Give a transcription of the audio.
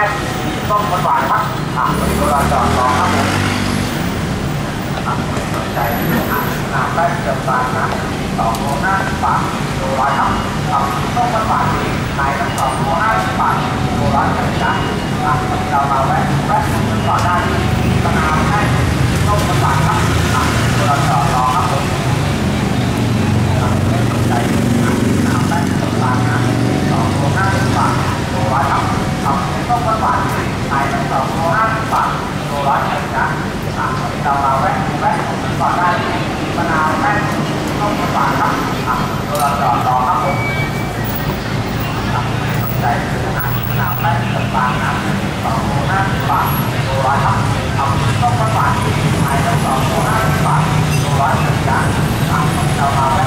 กต้มหวานครับวันนี้เราจอดรอครับผมสนใจแป้งเกือบ3นะ2 โล 50 บาทโลละครับต้มหวานที่ขายทั้ง2 โล 50 บาทโลละ1นะวันนี้เรามาแวะกันก่อนได้ที่มะนาวแป้งต้มหวานครับเราจอดรอครับผมสนใจแป้งเกือบ3นะ2 โล 50 บาทโลละครับต้มหวานที่ขายทั้ง2 โล 50 บาทโลละ1นะวันนี้เรามาแวะกันก่อนได้ที่มะนาวแป้งต้มหวานครับเราจอดรอครับผมสนใจซื้ออาหารมะนาวแป้งต่างๆนะ2 โล 50 บาทโลละครับต้มหวานที่ขายทั้ง2 โล 50 บาทโลละ1นะวันนี้เรามา